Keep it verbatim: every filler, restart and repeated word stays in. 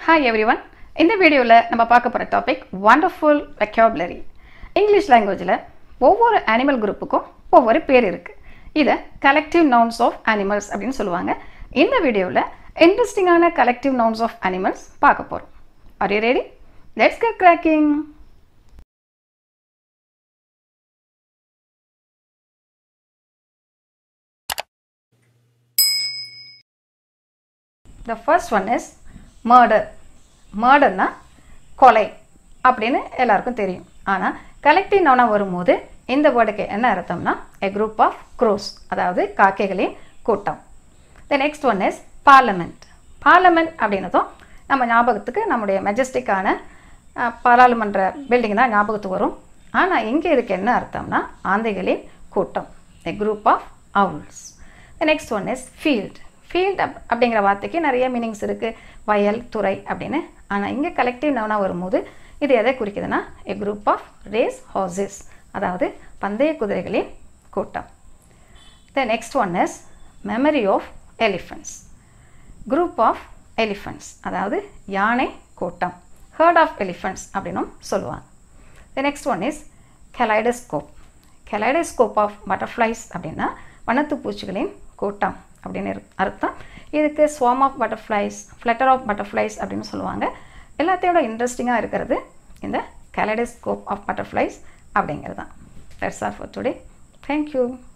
Hi everyone. In the video la நம்ம பார்க்க போற டாபிக் wonderful vocabulary. English languageல ஒவ்வொரு animal groupக்கும் ஒவ்வொரு பேர் இருக்கு. இத collective nouns of animals அப்படினு சொல்லுவாங்க. இந்த வீடியோல இன்ட்ரஸ்டிங்கான collective nouns of animals பார்க்க போறோம். Are you ready? Let's get cracking. The first one is murder. Murder na கொலை அப்படினு எல்லாருக்கும் தெரியும். ஆனா collective noun வரும்போது இந்த வேர்டுக்கு என்ன அர்த்தம்னா a group of crows, அதாவது காக்கைகளின் கூட்டம். The next one is parliament. Parliament அப்படினதும் நம்ம ஞாபகத்துக்கு நம்முடைய மெஜஸ்டிக்கான பாராளுமன்ற பில்டிங் தான் ஞாபகத்துக்கு வரும். ஆனா இங்க இதுக்கு என்ன அர்த்தம்னா ஆந்தைகளின் கூட்டம், a group of owls. The next one is field. Field அப்படிங்கிற வார்த்தைக்கு நிறைய மீனிங்ஸ் இருக்கு, வயல், துறை அப்படின்னு. ஆனால் இங்கே கலெக்டிவ் நவுனா வரும்போது இது எதை குறிக்குதுன்னா a group of race horses, அதாவது பந்தய குதிரைகளின் கூட்டம். The next one is memory of elephants. Group of elephants, அதாவது யானை கூட்டம், herd of elephants அப்படின்னும் சொல்லுவாங்க. The next one is kaleidoscope. Kaleidoscope of butterflies அப்படின்னா வண்ணத்து பூச்சிகளின் கூட்டம் அப்படின்னு அர்த்தம். இதுக்கு swarm of butterflies, flutter of butterflies அப்படின்னு சொல்லுவாங்க. எல்லாத்தையோட இன்ட்ரெஸ்டிங்காக இருக்கிறது இந்த kaleidoscope of butterflies அப்படிங்கிறது தான். That's all for today. Thank you.